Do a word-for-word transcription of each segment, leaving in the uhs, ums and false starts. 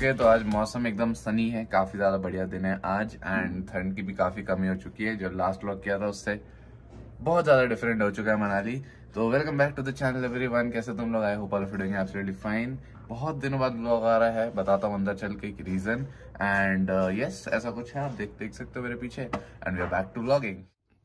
Okay तो आज मौसम एकदम सनी है, काफी ज्यादा बढ़िया दिन है आज एंड ठंड की भी काफी कमी हो चुकी है। जो लास्ट व्लॉग किया था उससे बहुत ज्यादा डिफरेंट हो चुका है मनाली। तो welcome back to the channel everyone. कैसे तुम लोग? I hope all of you doing absolutely fine. बहुत दिनों बाद व्लॉग आ रहा है, बताता हूँ अंदर चल के रीजन एंड यस ऐसा कुछ है, आप देख देख सकते हो मेरे पीछे and we are back to vlogging.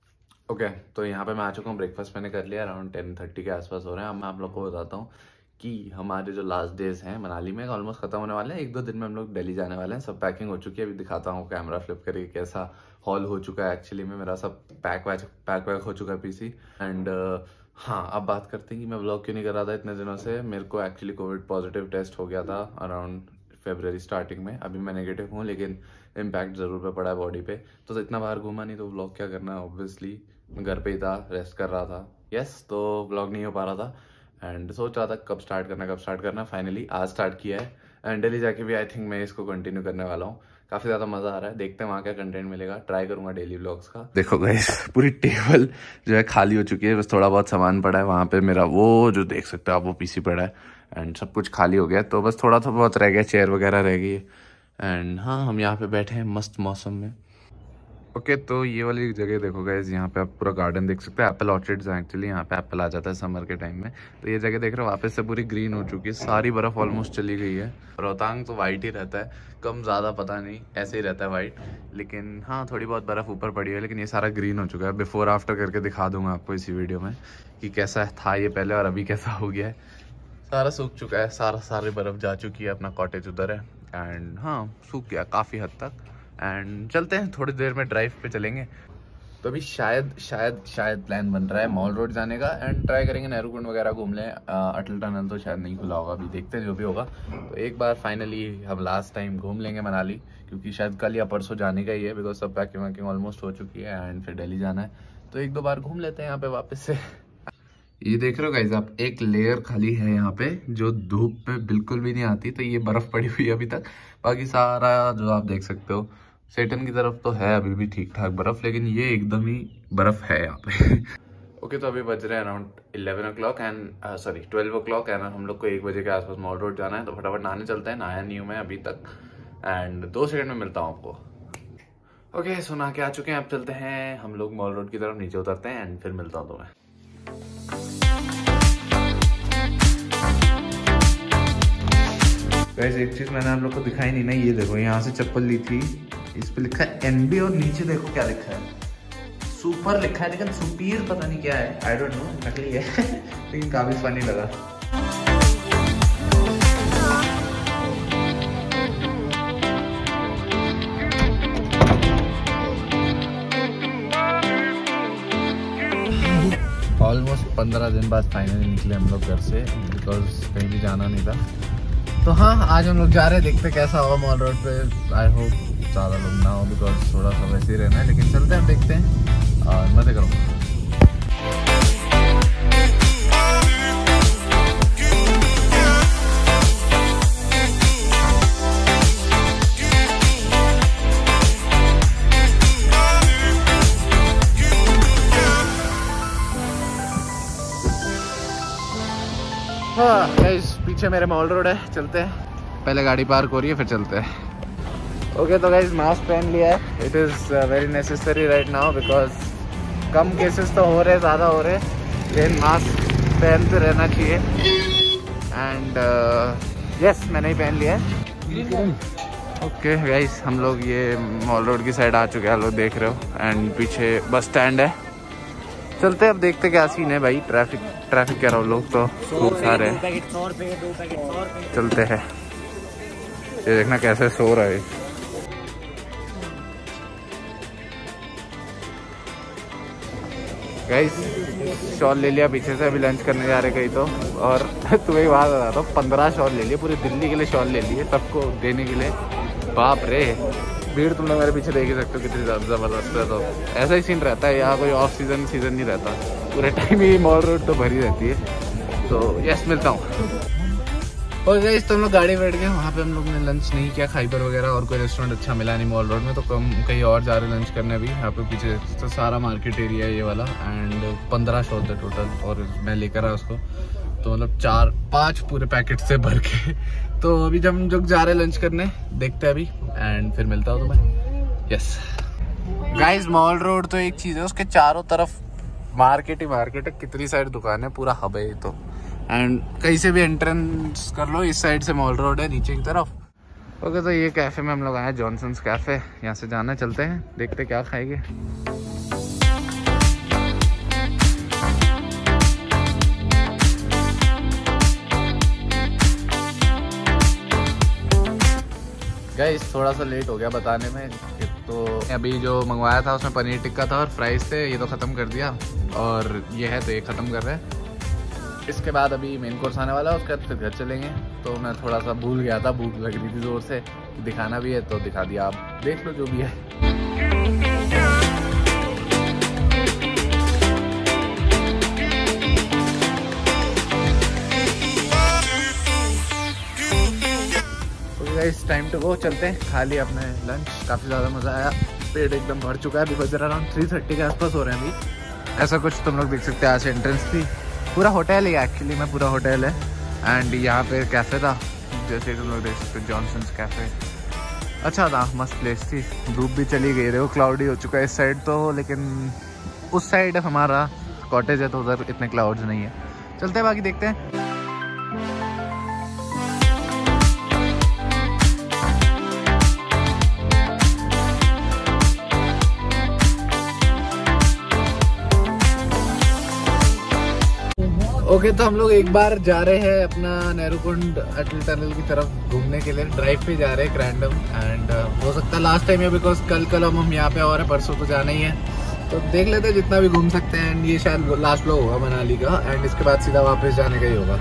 Okay तो यहाँ पे मैं आ चुका हूँ, ब्रेकफास्ट मैंने कर लिया, अराउंड टेन थर्टी के आसपास हो रहे हैं। अब मैं आप लोग को बताता हूँ कि हमारे जो लास्ट डेज हैं मनाली में ऑलमोस्ट खत्म होने वाले हैं। एक दो दिन में हम लोग दिल्ली जाने वाले हैं। सब पैकिंग हो चुकी है, अभी दिखाता हूँ कैमरा फ्लिप करके कैसा हॉल हो चुका है। एक्चुअली में मेरा सब पैक वैक पैक वैक हो चुका है पीसी एंड हाँ अब बात करते हैं कि मैं व्लॉग क्यों नहीं कर रहा था इतने दिनों से। मेरे को एक्चुअली कोविड पॉजिटिव टेस्ट हो गया था अराउंड फरवरी स्टार्टिंग में। अभी मैं नेगेटिव हूँ लेकिन इम्पैक्ट ज़रूर पे पड़ा है बॉडी पे। तो इतना बाहर घूमा नहीं तो व्लॉग क्या करना, ऑब्वियसली मैं घर पे ही था, रेस्ट कर रहा था। यस तो व्लॉग नहीं हो पा रहा था एंड सोच रहा था कब स्टार्ट करना कब स्टार्ट करना। फाइनली आज स्टार्ट किया है एंड दिल्ली जाके भी आई थिंक मैं इसको कंटिन्यू करने वाला हूँ। काफ़ी ज़्यादा मज़ा आ रहा है, देखते हैं वहाँ क्या कंटेंट मिलेगा। ट्राई करूँगा डेली व्लॉग्स का। देखो गाइस पूरी टेबल जो है खाली हो चुकी है, बस थोड़ा बहुत सामान पड़ा है वहाँ पे। मेरा वो जो देख सकते हो आप वो पीसी पड़ा है एंड सब कुछ खाली हो गया, तो बस थोड़ा सा बहुत रह गया, चेयर वगैरह रह गई एंड हाँ हम यहाँ पे बैठे हैं मस्त मौसम में। ओके okay, तो ये वाली जगह देखो गाइस, यहाँ पे आप पूरा गार्डन देख सकते हैं। एप्पल ऑर्चिड्स हैं एक्चुअली, यहाँ पे एप्पल आ जाता है समर के टाइम में। तो ये जगह देख रहे हो वापस से पूरी ग्रीन हो चुकी है, सारी बर्फ ऑलमोस्ट चली गई है। रोहतांग तो वाइट ही रहता है, कम ज़्यादा पता नहीं, ऐसे ही रहता है वाइट। लेकिन हाँ थोड़ी बहुत बर्फ़ ऊपर पड़ी है, लेकिन ये सारा ग्रीन हो चुका है। बिफोर आफ्टर करके दिखा दूंगा आपको इसी वीडियो में कि कैसा था ये पहले और अभी कैसा हो गया है। सारा सूख चुका है, सारा सारी बर्फ़ जा चुकी है। अपना कॉटेज उधर है एंड हाँ सूख गया काफ़ी हद तक एंड चलते हैं, थोड़ी देर में ड्राइव पे चलेंगे। तो अभी शायद शायद शायद प्लान बन रहा है मॉल रोड जाने का एंड ट्राई करेंगे नेहरू कुंड वगैरह घूम लें। अटल टनल तो शायद नहीं खुला होगा, अभी देखते हैं जो भी होगा। तो एक बार फाइनली हम लास्ट टाइम घूम लेंगे मनाली, क्योंकि शायद कल या परसों जाने का ही है, बिकॉज सब पैकिंग वैकिंग ऑलमोस्ट हो चुकी है एंड फिर दिल्ली जाना है। तो एक दो बार घूम लेते हैं यहाँ पे वापस से। ये देख रहे हो गाइस आप, एक लेयर खाली है यहाँ पे जो धूप पे बिल्कुल भी नहीं आती। तो ये बर्फ पड़ी हुई है अभी तक, बाकी सारा जो आप देख सकते हो सेटन की तरफ तो है अभी भी ठीक ठाक बर्फ, लेकिन ये एकदम ही बर्फ है यहाँ पे। ओके तो अभी बज रहे हैं around eleven o'clock and sorry twelve o'clock and हम लोग को एक बजे के आसपास मॉल रोड जाना है। तो फटाफट नहाने चलते हैं, नहाया नहीं हूँ मैं अभी तक एंड दो सेकंड में मिलता हूँ आपको। ओके okay, सुना के आ चुके हैं, अब चलते हैं हम लोग मॉल रोड की तरफ, नीचे उतरते हैं एंड फिर मिलता हूँ तुम्हें। वैसे एक चीज मैंने आप लोग को दिखाई नहीं ना, ये देखो यहाँ से चप्पल ली थी, इस पे लिखा है एनबी और नीचे देखो क्या लिखा है, सुपर लिखा है, लेकिन सुपीर पता नहीं क्या है, आई डोंट नो, नकली है लेकिन काफी फनी लगा। ऑलमोस्ट पंद्रह दिन बाद फाइनली निकले हम लोग घर से, बिकॉज कहीं भी जाना नहीं था। तो हाँ आज हम लोग जा रहे हैं, देखते कैसा होगा मॉल रोड पे। आई होप ज़्यादा लोग ना हो, बिकॉज थोड़ा सा वैसे ही रहना है, लेकिन चलते हैं देखते हैं और मजे करो। हाँ गाइस पीछे मेरे मॉल रोड है, चलते हैं। पहले गाड़ी पार्क हो रही है फिर चलते हैं। ओके तो गाइस मास्क पहन लिया है, it is very necessary right now, because कम केसेस तो हो रहे, ज़्यादा हो रहे, लेकिन मास्क पहनते रहना चाहिए एंड यस uh, मैंने ही पहन लिया है। ओके गाइस हम लोग ये मॉल रोड की साइड आ चुके हैं, लोग देख रहे हो एंड पीछे बस स्टैंड है। चलते हैं अब देखते क्या सीन है भाई। ट्रैफिक ट्रैफिक कह रहा हूँ, लोग तो खूब सारे हैं। चलते हैं, ये देखना कैसे सो रहा है। गाइस शॉल ले लिया पीछे से, अभी लंच करने जा रहे कहीं तो। और तुम्हें बात बता रहा हूँ, पंद्रह शॉल ले लिए, पूरी दिल्ली के लिए शॉल ले लिए सबको देने के लिए। बाप रे भीड़ तुम लोग मेरे पीछे देख ही सकते हो कितनी ज़बरदस्त है। तो ऐसा ही सीन रहता है यहाँ, कोई ऑफ सीजन सीजन नहीं रहता, पूरे टाइम ही मॉल रोड तो भरी रहती है। तो यस मिलता हूँ। और गाइस तो हम लोग गाड़ी बैठ गए, वहाँ पे हम लोग ने लंच नहीं किया, खाइबर वगैरह और कोई रेस्टोरेंट अच्छा मिला नहीं मॉल रोड में, तो कम कहीं और जा रहे लंच करने। अभी यहाँ पे पीछे तो सारा मार्केट एरिया है ये वाला एंड पंद्रह शॉप थे टोटल और मैं लेकर आया उसको। तो मतलब चार पांच पूरे पैकेट से भर के। तो अभी जब हम लोग जा रहे हैं लंच करने, देखते हैं अभी एंड फिर मिलता हूँ तुम्हें। यस गाइस, मॉल रोड तो एक चीज़ है, उसके चारों तरफ मार्केट ही मार्केट है, कितनी सारी दुकान है, पूरा हब है तो। एंड कहीं से भी एंट्रेंस कर लो, इस साइड से मॉल रोड है नीचे की तरफ। ओके, तो ये कैफ़े में हम लोग आए, जॉनसन्स कैफ़े। यहाँ से जाना, चलते हैं, देखते क्या खाएंगे। गाइस थोड़ा सा लेट हो गया बताने में, तो अभी जो मंगवाया था उसमें पनीर टिक्का था और फ्राइज थे, ये तो ख़त्म कर दिया। और ये है तो ये ख़त्म कर रहे हैं। इसके बाद अभी मेन कोर्स आने वाला है, उसके बाद फिर घर चलेंगे। तो मैं थोड़ा सा भूल गया था, भूख लग रही थी ज़ोर से, दिखाना भी है तो दिखा दिया, आप देख लो जो भी है। गाइस टाइम टू गो, चलते हैं, खा लिया अपने लंच, काफ़ी ज़्यादा मज़ा आया, पेट एकदम भर चुका है। अभी बज रहा अराउंड थ्री थर्टी के आसपास हो रहे हैं अभी। ऐसा कुछ तुम लोग देख सकते हैं, आज एंट्रेंस थी, पूरा होटल है एक्चुअली में, पूरा होटल है। एंड यहाँ पे कैफ़े था, जैसे तुम लोग देख सकते हो, जॉनसन्स कैफ़े। अच्छा था, मस्त प्लेस थी। धूप भी चली गई, देखो क्लाउडी हो चुका है इस साइड तो, लेकिन उस साइड हमारा कॉटेज है तो उधर इतने क्लाउड्स नहीं है। चलते हैं, बाकी देखते हैं। ओके okay, तो हम लोग एक बार जा रहे हैं अपना नेहरूकुंड अटल टनल की तरफ घूमने के लिए, ड्राइव पे जा रहे हैं रैंडम। एंड uh, हो सकता है लास्ट टाइम है, बिकॉज कल कल हम हम यहाँ पे और है, परसों तो जाना ही है, तो देख लेते हैं जितना भी घूम सकते हैं। एंड ये शायद लास्ट व्लॉग होगा मनाली का, एंड इसके बाद सीधा वापस जाने का ही होगा।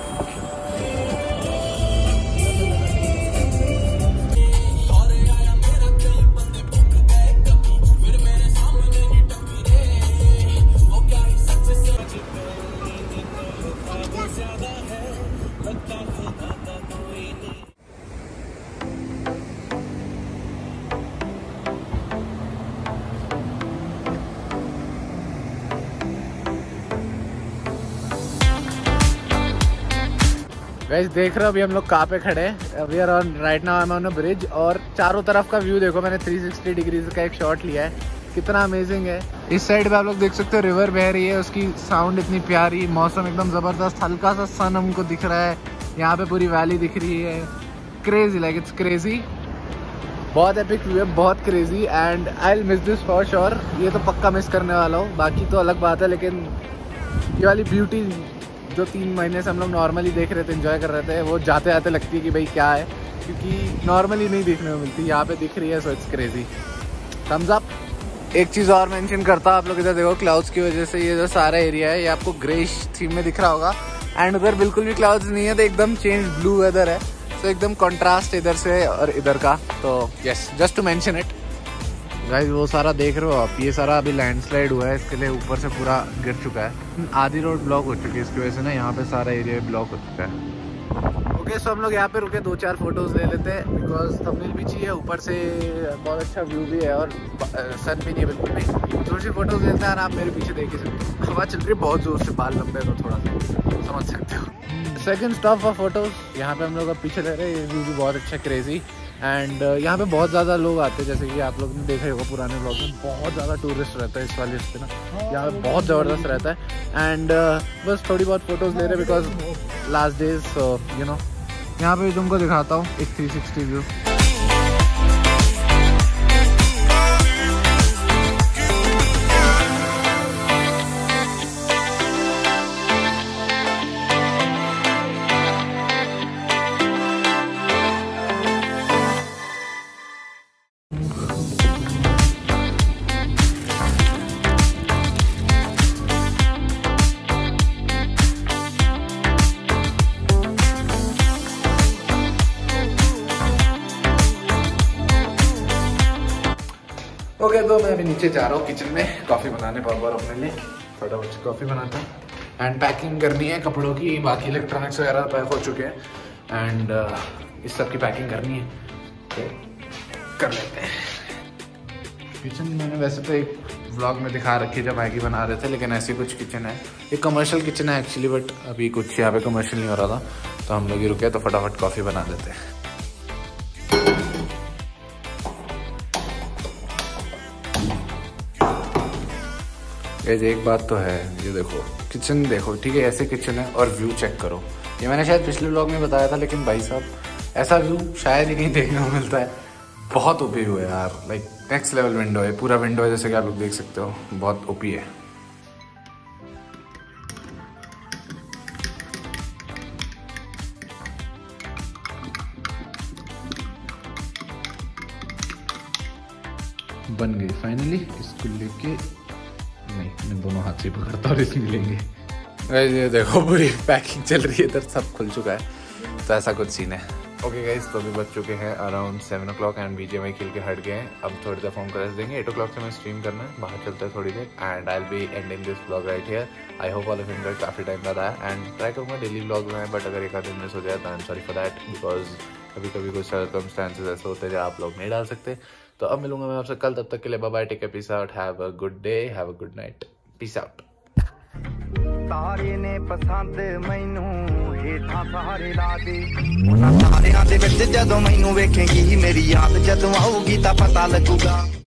गाइस देख रहे हो अभी हम लोग कहाँ पे खड़े हैं, अभी are on right now I am on a bridge. और चारों तरफ का व्यू देखो, मैंने थ्री सिक्सटी डिग्रीज का एक शॉट लिया है, कितना अमेजिंग है। इस साइड पे आप लोग देख सकते हो रिवर बह रही है, उसकी साउंड इतनी प्यारी, मौसम एकदम ज़बरदस्त, हल्का सा सन हमको दिख रहा है, यहाँ पे पूरी वैली दिख रही है। क्रेजी, लाइक इट्स क्रेजी, बहुत एपिक व्यू है, बहुत crazy. And I will miss this for sure, ये तो पक्का मिस करने वाला हूँ। बाकी तो अलग बात है, लेकिन ये वाली ब्यूटी जो तीन महीने से हम लोग नॉर्मली देख रहे थे, एंजॉय कर रहे थे, वो जाते जाते लगती है कि भाई क्या है, क्योंकि नॉर्मली नहीं देखने को मिलती, यहाँ पे दिख रही है, so it's crazy. Thumbs up. एक चीज़ और मेंशन करता हूँ, आप लोग इधर देखो, क्लाउड्स की वजह से ये जो सारा एरिया है ये आपको ग्रेइश थीम में दिख रहा होगा। एंड उधर बिल्कुल भी क्लाउड्स नहीं है, तो एकदम चेंज ब्लू वेदर है, तो एकदम कॉन्ट्रास्ट इधर से और इधर का। तो yes, just to mention it. Guys वो सारा देख रहे हो आप, ये सारा अभी लैंडस्लाइड हुआ है, इसके लिए ऊपर से पूरा गिर चुका है, आधी रोड ब्लॉक हो चुकी है इसकी वजह से ना, यहाँ पे सारा एरिया ब्लॉक हो चुका है। ओके सो हम लोग यहाँ पे रुके, दो चार फोटोज ले लेते हैं, बिकॉज थंबनेल भी चाहिए, ऊपर से बहुत अच्छा व्यू भी है और सन भी नहीं है बिल्कुल भी। थोड़ी सी फोटोज लेते हैं, आप मेरे पीछे देख ही सकते हो, हवा चल रही है बहुत जोर से, बाल लंबे तो थोड़ा सा समझ सकते हो। सेकंड स्टॉप फॉर फोटोज, यहाँ पे हम लोग अब पीछे ले रहे हैं, व्यू भी बहुत अच्छा क्रेजी। एंड uh, यहाँ पे बहुत ज़्यादा लोग आते हैं, जैसे कि आप लोग ने देखा होगा पुराने ब्लॉग में, बहुत ज़्यादा टूरिस्ट रहता है इस वाले पे ना, यहाँ पे बहुत ज़बरदस्त रहता है। एंड uh, बस थोड़ी बहुत फोटोज़ ले रहे हैं, because last days you know. यहाँ पे तुमको दिखाता हूँ एक three sixty view. Okay okay, तो मैं अभी नीचे जा रहा हूँ किचन में कॉफ़ी बनाने, बार बार अपने लिए थोड़ा कुछ कॉफ़ी बनाता हूँ। एंड पैकिंग करनी है कपड़ों की, बाकी इलेक्ट्रॉनिक्स वगैरह पैक हो चुके हैं। एंड uh, इस सब की पैकिंग करनी है, तो कर लेते हैं। किचन मैंने वैसे तो एक व्लॉग में दिखा रखी जब मैगी बना रहे थे, लेकिन ऐसी कुछ किचन है। ये कमर्शियल किचन है एक्चुअली, बट अभी कुछ यहाँ पे कमर्शियल नहीं हो रहा था तो हम लोग ही रुके तो फटाफट कॉफ़ी बना देते हैं। गाइस एक बात तो है, ये देखो किचन देखो, ठीक है ऐसे किचन है और व्यू चेक करो। ये मैंने शायद पिछले व्लॉग में बताया था, लेकिन भाई साहब ऐसा व्यू शायद ही कहीं देखने को मिलता है। बहुत ओपी व्यू है यार, लाइक नेक्स्ट लेवल विंडो है, पूरा विंडो है जैसे कि आप लोग देख सकते हो, बहुत ओपी है। बन गई फाइनली। इसको लेके नहीं, मैं दोनों हाथ से पकड़ता और इसमें लेंगे। ये देखो पूरी पैकिंग चल रही है, इधर सब खुल चुका है, तो ऐसा कुछ सीन है। ओके गाइस, तो अभी बज चुके हैं around seven o'clock and BGMI खेल के हट गए हैं। अब थोड़ी देर फोन कर देंगे, एट ओ क्लॉक से मैं स्ट्रीम करना है, बाहर चलते हैं थोड़ी देर and I will be ending this vlog right here. I hope all of you enjoyed, काफ़ी टाइम बाद आया एंड ट्राई करूँगा डेली व्लॉग में, बट अगर एक आध दिन मिस हो जाए तो I am sorry for that, because कभी कभी कुछ सर्कमस्टांसेस ऐसे होते हैं जो आप लोग नहीं डाल सकते। तो अब मिलूंगा मैं आपसे कल, तब तक के लिए bye bye, take care, peace out, have a good day, have a good night, peace out. सारे ने पसंद मैनू हेठां सहारे ला दे, उन्हां सारियां दे विच जदों मैनू वेखेंगी मेरी याद जदों आऊगी तां पता लगूगा।